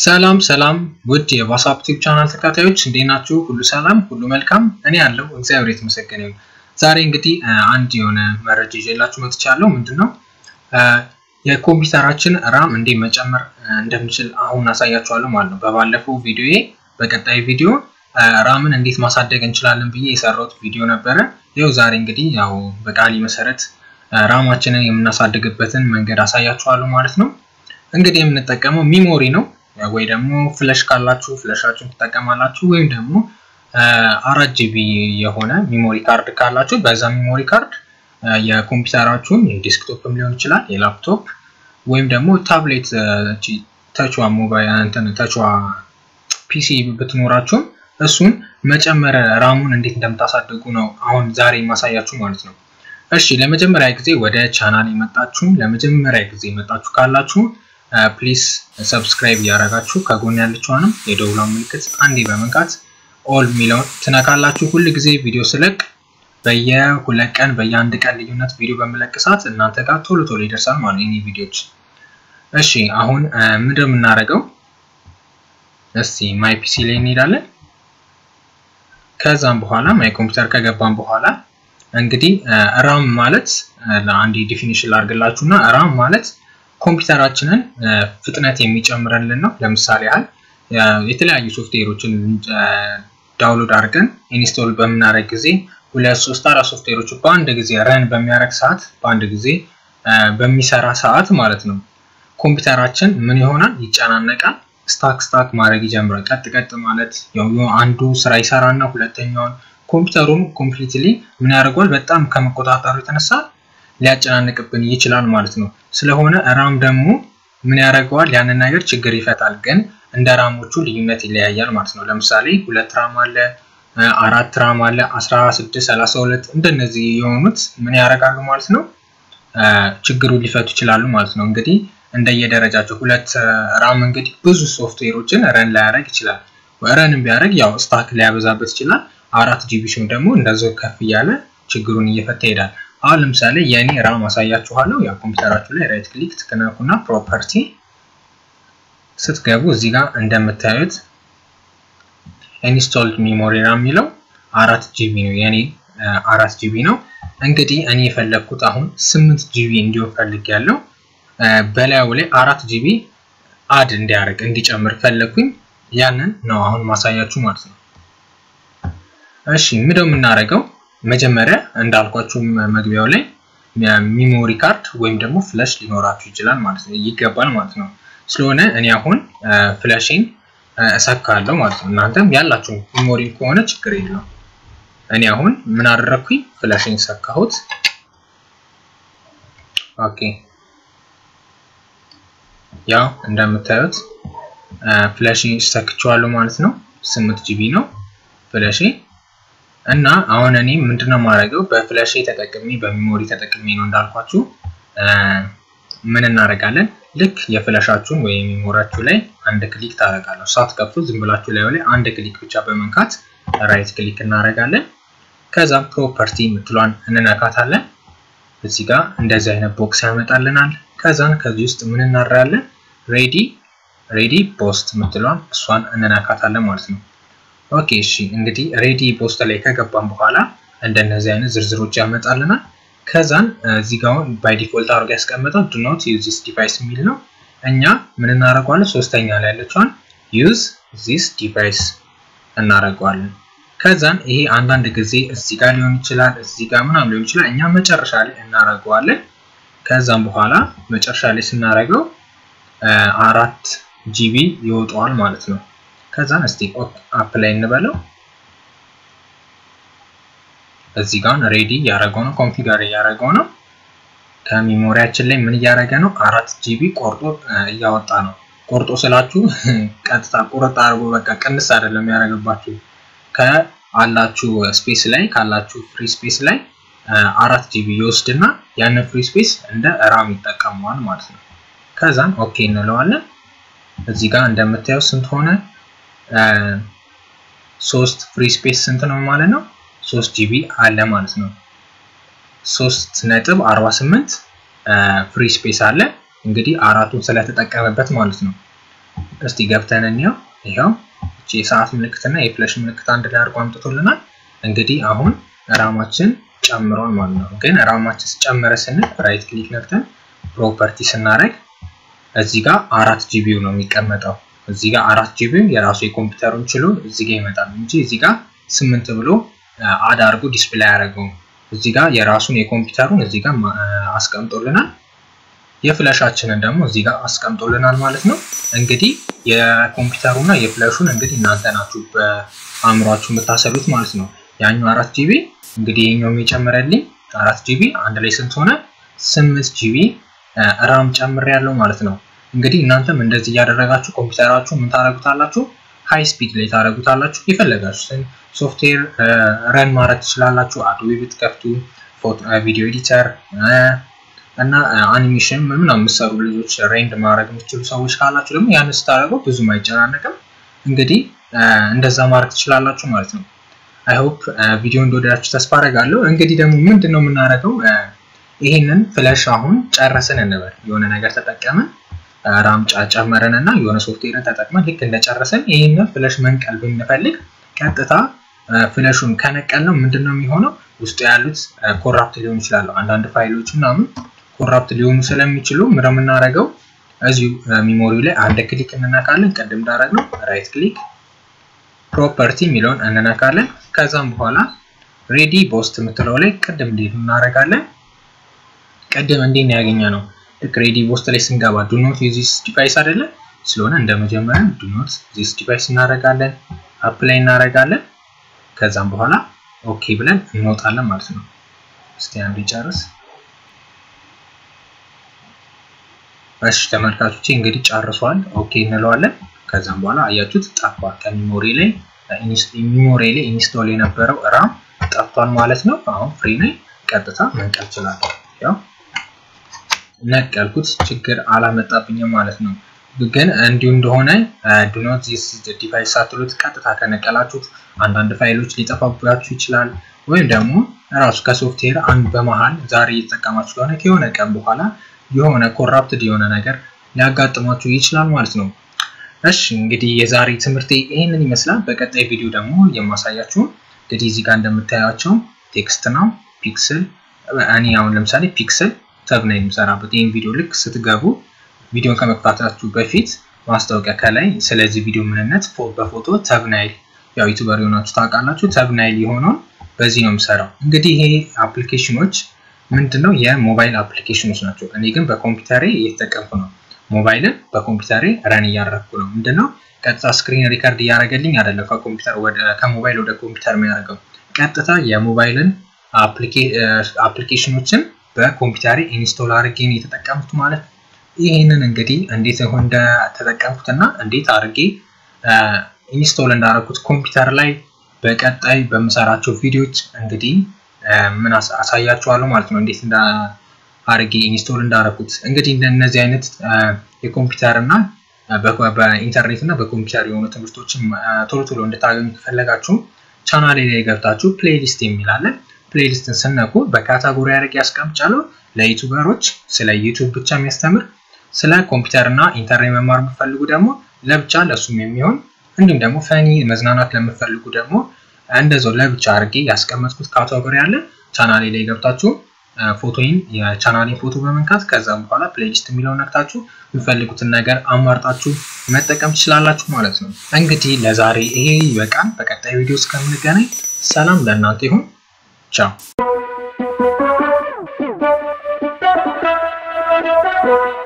ሰላም ሰላም ውድ የዋትስአፕ ቲዩብ ቻናል ተከታታዮች እንዴት ናችሁ? ሁሉ ሰላም ሁሉ መልካም እኔ ያለው እግዚአብሔር የተመሰገነ ይሁን። ዛሬ እንግዲህ አንድ የሆነ መረጃ ይዤላችሁ መጥቻለሁ። ምንድነው የኮምፒውተራችን ራም እንዴት መጨመር እንደምንችል አሁን አሳያችኋለሁ ማለት ነው። በባለፈው ቪዲዮዬ በቀጣይ ቪዲዮ ራምን እንዴት ማሳደግ እንችላለን ብዬ የሰራሁት ቪዲዮ ነበረ። ይኸው ዛሬ እንግዲህ ያው በቃሊ መሰረት ራማችንን የምናሳድግበትን መንገድ አሳያችኋለሁ ማለት ነው። እንግዲህ የምንጠቀመው ሚሞሪ ነው ወይ ደግሞ ፍላሽ ካላችሁ ፍላሻችሁን ተጠቀማላችሁ ወይም ደግሞ 4GB የሆነ ሚሞሪ ካርድ ካላችሁ በዛ ሚሞሪ ካርድ የኮምፒውተራችሁን የዴስክቶፕም ሊሆን ይችላል የላፕቶፕ ወይም ደግሞ ታብሌት ታችዋ ሞባይል ታችዋ ፒሲ ብትኖራችሁ እሱን መጨመር ራሙን እንዴት እንደምታሳድጉ ነው አሁን ዛሬ ማሳያችሁ ማለት ነው። እሺ ለመጀመሪያ ጊዜ ወደ ቻናል የመጣችሁ ካላችሁ please subscribe ያረጋችሁ ከጎን ያለችዋንም የደውሏን ምልክት አንዴ በመንካት all ሚለውን ትነካላችሁ። ሁሉ ጊዜ ቪዲዮ ስለቅ በየ2 ቀን በየ1 ቀን ልዩነት ቪዲዮ በመለቅ ሰዓት እናንተ ጋር ቶሎ ይደርሳል ማለት ነው እኔ ቪዲዮዎች። እሺ አሁን ምንድነው የምናደርገው? እስቲ ማይ ፒሲ ላይ እንሄዳለን። ከዛም በኋላ ማይ ኮምፒውተር ከገባን በኋላ እንግዲህ ራም ማለት ለአንድ ዲፊኒሽን ላድርግላችሁና ራም ማለት ኮምፒውተራችንን ፍጥነት የሚጨምርልን ነው። ለምሳሌ ያህል የተለያዩ ሶፍትዌሮችን ዳውንሎድ አድርገን ኢንስቶል በመናረግ ጊዜ 2 3 4 ሶፍትዌሮች በአንድ ጊዜ ረን በሚያደርግ ሰዓት በአንድ ጊዜ በሚሰራ ሰዓት ማለት ነው ኮምፒውተራችን ምን ይሆናል? ይጫናነቃል። ስታክ ማድረግ ይጀምራል። ቀጥ ማለት ያው አንዱ ስራ ይሰራና ሁለተኛውን ኮምፒውተሩን ኮምፕሊትሊ ምን ያደርጋል? በጣም ከመቆጣጠሩ የተነሳ ሊያጨናንቅብን ይችላል ማለት ነው። ስለሆነ ራም ደግሞ ምን ያደርጋል? ያንን ነገር ችግር ይፈታል። ግን እንደ ራሞቹ ልዩነት ይለያያል ማለት ነው። ለምሳሌ 2 ራም አለ 4 ራም አለ 16 32 እንደነዚህ የሆኑት ምን ያደርጋሉ ማለት ነው ችግሩን ሊፈቱ ይችላሉ ማለት ነው። እንግዲህ እንደየደረጃቸው 2 ራም እንግዲህ ብዙ ሶፍትዌሮችን ረን ላያደርግ ይችላል። ረንም ቢያደርግ ያው ስታክ ሊያበዛበት ይችላል። 4GB ሲሆን ደግሞ እንደዛው ከፍ ያለ ችግሩን እየፈታ ይሄዳል። አሁን ለምሳሌ የኔ ራም አሳያችኋለሁ። ያ ኮምፒውተራችሁ ላይ ራይት ክሊክ ትነኩና ፕሮፐርቲ ስትገቡ እዚህ ጋር እንደምታዩት ኢንስቶልድ ሚሞሪ ራም የሚለው 4GB ነው። የኔ 4GB ነው። እንግዲህ እኔ የፈለኩት አሁን 8GB እንዲሆን ፈልጌያለሁ። በላዩ ላይ 4GB አድ እንዲጨምር ፈለኩኝ። ያንን ነው አሁን ማሳያችሁ ማለት ነው። እሺ ምንድነው የምናደርገው? መጀመሪያ እንዳልኳችሁ መግቢያው ላይ ሚሞሪ ካርድ ወይም ደግሞ ፍላሽ ሊኖራችሁ ይችላል ማለት ነው ይገባል ማለት ነው። ስለሆነ እኔ አሁን ፍላሽን እሰካለሁ ማለት ነው። እናንተም ያላችሁ ሚሞሪ ከሆነ ችግር የለውም። እኔ አሁን ምን አደረኩኝ? ፍላሽን ሰካሁት። ኦኬ ያው እንደምታዩት ፍላሽን ሰክቻለሁ ማለት ነው። 8GB ነው ፍላሽ እና አሁን እኔ ምንድነው ማድረገው? በፍላሽ ተጠቅሜ በሚሞሪ ተጠቅሜ ነው እንዳልኳችሁ ምን እናደርጋለን? ልክ የፍላሻችሁን ወይ ሚሞሪያችሁ ላይ አንድ ክሊክ ታደርጋላችሁ። ሳትከፍቱ ዝም ብላችሁ ላይ አንድ ክሊክ ብቻ በመንካት ራይት ክሊክ እናደርጋለን። ከዛ ፕሮፐርቲ ምትሏን እንነካታለን። እዚህ ጋር እንደዚህ አይነት ቦክስ ያመጣልናል። ከዛን ከዚህ ውስጥ ምን እናደርጋለን? ሬዲ ፖስት ምትሏን እሷን እንነካታለን ማለት ነው። ኦኬ እሺ እንግዲህ ሬዲ ፖስት ላይ ከገባን በኋላ እንደነዚህ አይነት ዝርዝሮች ያመጣልናል። ከዛን እዚህ ጋር ባይ ዲፎልት አድርጎ ያስቀመጠው do not use this device የሚል ነው። እኛ ምን እናደርጋለን? ሶስተኛ ላይ ያለችውን use this device እናደርጋለን። ከዛን ይሄ አንዳንድ ጊዜ እዚህ ጋር ሊሆን ይችላል እዚህ ጋር ምናምን ሊሆን ይችላል። እኛ መጨረሻ ላይ እናደርጋለን። ከዛን በኋላ መጨረሻ ላይ ስናደርገው 4GB ይወጣዋል ማለት ነው። ከዛን እስቲ አፕላይ እንበለው። እዚህ ጋር ሬዲ ያረጋው ነው ኮንፊገር ያረጋው ነው። ከሚሞሪያችን ላይ ምን ያረጋ ነው? 4GB ቆርጦ እያወጣ ነው። ቆርጦ ስላችሁ ቀጥታ ቆርጣ አርጎ በቃ ቅንስ አይደለም ያረጋባችሁ። ከአላችሁ ስፔስ ላይ ካላችሁ ፍሪ ስፔስ ላይ 4GB ይወስድና ያን ፍሪ ስፔስ እንደ ራም ይጠቀማል ማለት ነው። ከዛን ኦኬ እንለዋለን። እዚህ ጋር እንደምታዩት ስንት ሆነ? 3 ፍሪ ስፔስ ስንት ነው ማለት ነው? 3GB አለ ማለት ነው። 3.48 ፍሪ ስፔስ አለ። እንግዲህ አራቱን ስለተጠቀመበት ማለት ነው። እስቲ ገብተን እንየው ይሄው እቺ የሰዓት ምልክትና የፍላሽ ምልክት አንድ ላይ አድርጎ አምጥቶልናል እንግዲህ አሁን ራማችን ጨምሯል ማለት ነው ግን ራማችን ጨመረ ስንል ራይት ክሊክ ነክተን ፕሮፐርቲ ስናረግ እዚህ ጋር 4 GB ነው የሚቀመጠው እዚህ ጋር 4 GB የራሱ የኮምፒውተሩን ችሎ እዚህ ጋር ይመጣል እንጂ እዚህ ጋር 8 ብሎ አድ አድርጎ ዲስፕሌይ ያደርገው እዚህ ጋር የራሱን የኮምፒውተሩን እዚህ ጋር አስቀምጦልናል የፍላሻችንን ደግሞ እዚህ ጋር አስቀምጦልናል ማለት ነው እንግዲህ የኮምፒውተሩና የፍላሹን እንግዲህ እናንተ ናችሁ በአእምሯችሁ የምታሰሉት ማለት ነው ያኛው 4 GB እንግዲህ የኛው የጨመረልኝ 4 GB አንድ ላይ ስንት ሆነ 8 GB ራም ጨምር ያለው ማለት ነው እንግዲህ እናንተም እንደዚህ ያደረጋችሁ ኮምፒውተራችሁ ምን ታረጉታላችሁ ሃይ ስፒድ ላይ ታረጉታላችሁ ይፈልጋችሁትን ሶፍትዌር ረን ማድረግ ትችላላችሁ አዶቤ ብትከፍቱ ፎቶ ቪዲዮ ኤዲተር እና አኒሜሽን ምናምን መስሩ ልጆች ሬንድ ማድረግ የምትችሉ ሰዎች ካላችሁ ደግሞ ያን ስታረጉ ብዙም አይጨናነቅም እንግዲህ እንደዛ ማድረግ ትችላላችሁ ማለት ነው አይ ሆፕ ቪዲዮ እንደወደዳችሁ ተስፋ አደርጋለሁ እንግዲህ ደግሞ ምንድነው የምናደርገው ይሄንን ፍላሽ አሁን ጨረሰን እንበል የሆነ ነገር ተጠቀመን ራም ጨመረንና የሆነ ሶፍትዌርን ተጠቅመን ልክ እንደጨረሰን ይሄንን ፍላሽ መንቀል ብንፈልግ ቀጥታ ፍላሹን ከነቀልነው ምንድነው የሚሆነው ውስጥ ያሉት ኮራፕት ሊሆኑ ይችላሉ አንዳንድ ፋይሎች ምናምን ኮራፕት ሊሆኑ ስለሚችሉ ምንም እናረጋው እዚሁ ሜሞሪ ላይ አንድ ክሊክ እንነካለን ቀደም እንዳረግነው ራይት ክሊክ ፕሮፐርቲ ሚለውን እንነካለን ከዛም በኋላ ሬዲ ቦስት ምትለው ላይ ቀደም እንዴት እናረጋለን ቀደም እንዴት ነው ያገኘነው ሬዲ ቦስት ላይ ስንገባ do not use this device አይደለ ስለሆነ እንደመጀመሪያ do not this device እናረጋለን አፕላይ እናረጋለን ከዛም በኋላ ኦኬ ብለን እንወጣለን ማለት ነው እስቲ አንዴ ጨርስ እሺ ተመልካቾቼ እንግዲህ ጨርሷል ኦኬ እንለዋለን ከዛም በኋላ አያችሁት ጠፋ ከሜሞሪ ላይ ኢንስቶል የነበረው ራም ጠፍቷል ማለት ነው አሁን ፍሪ ነኝ ቀጥታ መንቀል ይችላል ያው ነቀልኩት ችግር አላመጣብኝም ማለት ነው ግን እንዲሁ እንደሆነ do not this device አትሉት ቀጥታ ከነቀላችሁት አንዳንድ ፋይሎች ሊጠፋባችሁ ይችላል ወይም ደግሞ ራሱ ከሶፍትዌር አንድ በመሃል ዛሬ እየተጠቀማችሁ ከሆነ ከሆነ ቀን በኋላ የሆነ ኮራፕትድ የሆነ ነገር ሊያጋጥማችሁ ይችላል ማለት ነው እሺ እንግዲህ የዛሬ ትምህርት ይሄንን ይመስላል በቀጣይ ቪዲዮ ደግሞ የማሳያችሁ እንግዲህ እዚህ ጋር እንደምታያቸው ቴክስት ነው ፒክሰል እኔ አሁን ለምሳሌ ፒክሰል ተብናይል ሰራበት ይሄን ቪዲዮ ልክ ስትገቡ ቪዲዮን ከመክፈታችሁ በፊት ማስታወቂያ ከላይ ስለዚህ ቪዲዮ ምንነት በፎቶ ተብናይል ያው ዩቲዩበር የሆናችሁ ታውቃላችሁ ተብናይል የሆነው በዚህ ነው የምሰራው እንግዲህ ይሄ አፕሊኬሽኖች ምንድነው የሞባይል አፕሊኬሽኖች ናቸው እኔ ግን በኮምፒውተሬ እየተጠቀምኩ ነው ሞባይልን በኮምፒውተሬ ረን ያደረኩ ነው ምንድነው ቀጥታ ስክሪን ሪከርድ ያደርገልኝ አይደለም ከኮምፒውተር ወደ ከሞባይል ወደ ኮምፒውተር የሚያደርገው ቀጥታ የሞባይልን አፕሊኬሽኖችን በኮምፒውተሬ ኢንስቶል አድርጌ ነው የተጠቀምኩት ማለት ይሄንን እንግዲህ እንዴት እንደ ተጠቀምኩትና እንዴት አድርጌ ኢንስቶል እንዳደረኩት ኮምፒውተር ላይ በቀጣይ በመሰራቸው ቪዲዮዎች እንግዲህ ምን አሳያችኋለሁ ማለት ነው እንዴት እንዳ አድርጌ ኢንስቶል እንዳደረኩት እንግዲህ እነዚህ አይነት የኮምፒውተር እና በኢንተርኔት እና በኮምፒውተር የሆኑ ትምህርቶችን ቶሎ እንድታገኙ ከፈለጋችሁ ቻናሌ ላይ ገብታችሁ ፕሌሊስት የሚላለ ፕሌሊስትን ስነኩ በካታጎሪ አድርጌ ያስቀምጫለሁ ለዩቲዩበሮች ስለ ዩቲዩብ ብቻ የሚያስተምር ስለ ኮምፒውተር እና ኢንተርኔት መማር የምትፈልጉ ደግሞ ለብቻ ለሱም የሚሆን እንዲሁም ደግሞ ፈኒ መዝናናት ለምትፈልጉ ደግሞ እንደዛው ለብቻ አድርጌ ያስቀመጥኩት ካታጎሪ አለ ቻናሌ ላይ ገብታችሁ ፎቶዬን የቻናሌን ፎቶ በመንካት ከዛም በኋላ ፕሌሊስት የሚለውን ነክታችሁ የምትፈልጉትን ነገር አማርጣችሁ መጠቀም ትችላላችሁ ማለት ነው እንግዲህ ለዛሬ ይሄ ይበቃል በቀጣይ ቪዲዮ እስከምንገናኝ ሰላም ለእናንተ ይሁን ቻው